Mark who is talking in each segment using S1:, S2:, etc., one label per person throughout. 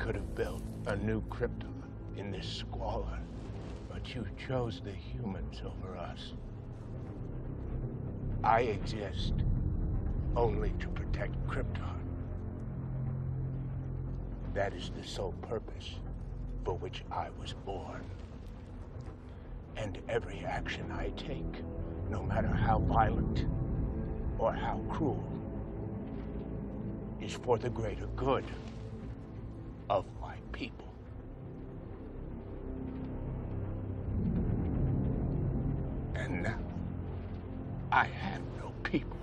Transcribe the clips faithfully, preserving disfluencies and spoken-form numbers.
S1: could have built a new Krypton in this squalor, but you chose the humans over us. I exist only to protect Krypton. That is the sole purpose for which I was born. And every action I take, no matter how violent or how cruel, is for the greater good of my people. And now, I have no people.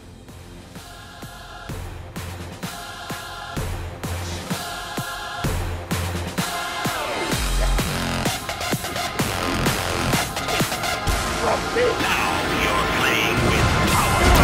S1: From me.
S2: Now you're playing with power.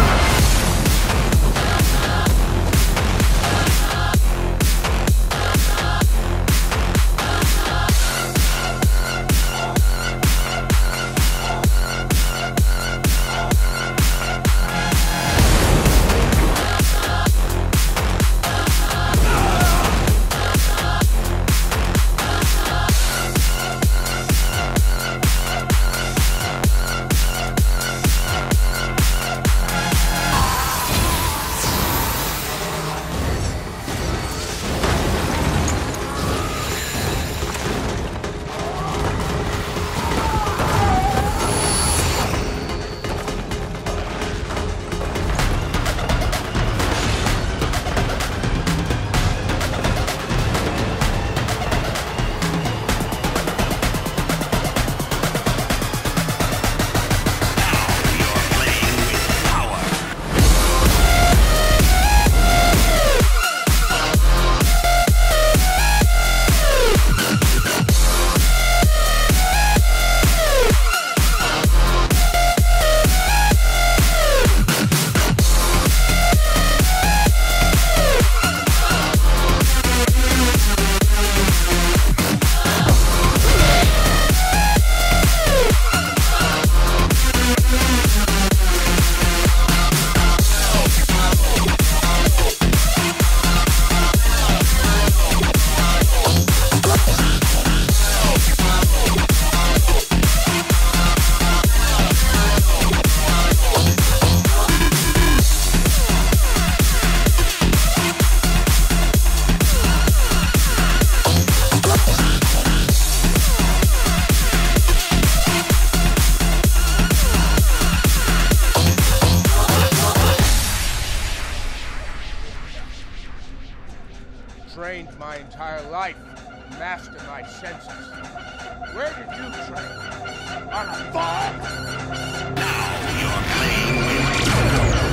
S1: Trained my entire life to master my senses. Where did you train? On a farm?
S2: Now you're playing with power.